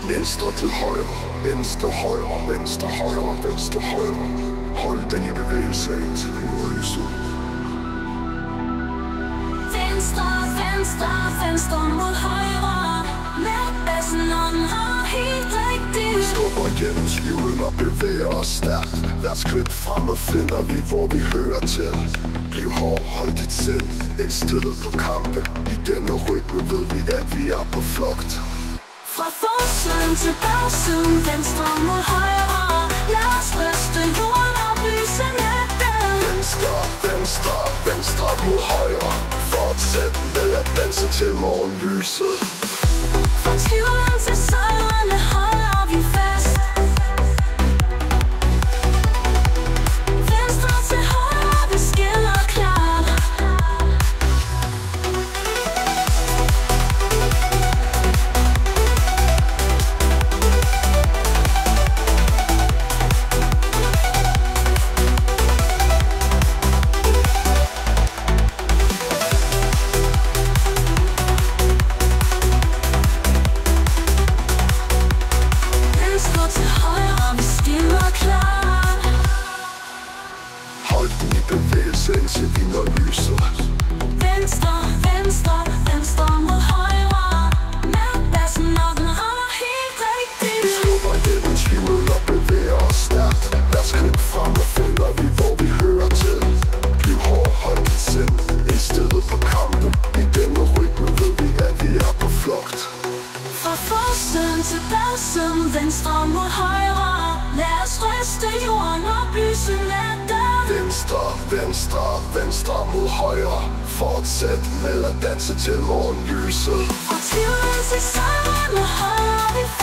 Venstre til højre, venstre, højre, venstre, højre, venstre, højre. Hold den i bevægelse indtil du når lyset. Venstre, venstre, venstre mod højre. Med bassen og den har helt rigtigt. Skubber gennem tvivlen og bevæger os stærkt. Hver skridt fremme finder vi, hvor vi hører til. Bliv hård, hold dit sind, indstillet på kampen. I denne rytme ved vi, at vi er på flugt. Fra forsiden til bagsiden, venstre mod højre. Lad os ryste jorden og lyse natten. Venstre, venstre, venstre mod højre. Fortsæt med at danse til morgenlyset. Fra tvivlen til sejrene holder vi fast. Venstre til højre, vi skiller klart. Indtil vi når lyset. Venstre, venstre, venstre mod højre. Med bassen og den rammer helt rigtigt. Vi skubber gennem tvivlen og bevæger os stærkt. Hver skridt frem og finder vi, hvor vi hører til. Bliv hård, hold dit sind, indstillet på kampen. I denne rytme ved vi, at vi er på flugt. Fra forsiden til bagsiden, venstre mod højre. Lad os ryste jorden og lyse natten. Venstre, venstre, venstre mod højre. Fortsæt med at danse til morgenlyset. Fra tvivlen til sejrene holder vi